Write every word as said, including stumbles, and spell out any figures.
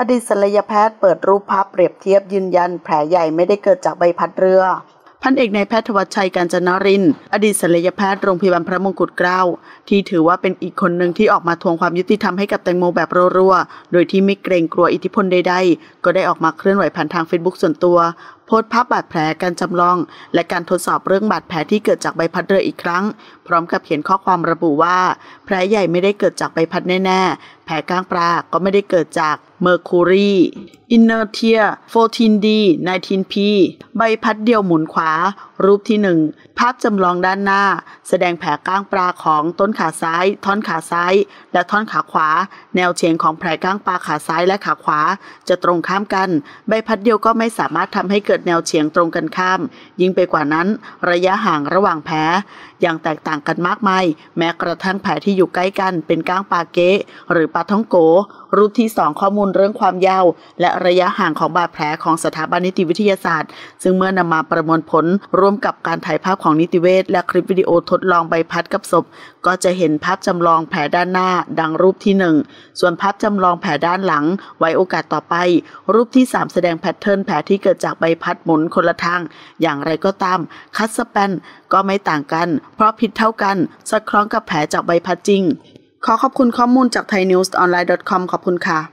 ดีตศัลยแพทย์เปิดรูปภาพเปรียบเทียบยืนยันแผลใหญ่ไม่ได้เกิดจากใบพัดเรือพันเอกนายแพทย์ธวัชชัย กาญจนรินทร์อดีตศัลยแพทย์โรงพยาบาลพระมงกุฎเกล้าที่ถือว่าเป็นอีกคนหนึ่งที่ออกมาทวงความยุติธรรมให้กับแตงโมแบบรัวๆโดยที่ไม่เกรงกลัวอิทธิพลใดๆก็ได้ออกมาเคลื่อนไหวผ่านทาง Facebook ส่วนตัวโพสต์ภาพบาดแผลการจำลองและการทดสอบเรื่องบาดแผลที่เกิดจากใบพัดเรืออีกครั้งพร้อมกับเขียนข้อความระบุว่าแผลใหญ่ไม่ได้เกิดจากใบพัดแน่ๆแผลก้างปลาก็ไม่ได้เกิดจากเมอร์คูรีอินเนอร์เทีย โฟร์ทีน ดี ไนน์ทีน พี ใบพัดเดียวหมุนขวารูปที่หนึ่งภาพจำลองด้านหน้าแสดงแผลก้างปลาของต้นขาซ้ายท่อนขาซ้ายและท่อนขาขวาแนวเฉียงของแผลก้างปลาขาซ้ายและขาขวาจะตรงข้ามกันใบพัดเดียวก็ไม่สามารถทำให้เกิดแนวเฉียงตรงกันข้ามยิ่งไปกว่านั้นระยะห่างระหว่างแผลยังแตกต่างกันมากมายแม้กระทั่งแผลที่อยู่ใกล้กันเป็นก้างปลาเก๊หรือปลาท่องโกรูปที่สองข้อมูลเรื่องความยาวและระยะห่างของบาดแผลของสถาบันนิติวิทยาศาสตร์ซึ่งเมื่อนำมาประมวลผลร่วมกับการถ่ายภาพของนิติเวชและคลิปวิดีโอทดลองใบพัดกับศพก็จะเห็นภาพจำลองแผลด้านหน้าดังรูปที่หนึ่งส่วนภาพจำลองแผลด้านหลังไว้โอกาสต่อไปรูปที่สามแสดงแพทเทิร์นแผลที่เกิดจากใบพัดหมุนคนละทางอย่างไรก็ตามคัตสแปนก็ไม่ต่างกันเพราะผิดเท่ากันสอดคล้องกับแผลจากใบพัดจริงขอขอบคุณข้อมูลจาก ไทยนิวส์ออนไลน์ ดอท คอม ขอบคุณค่ะ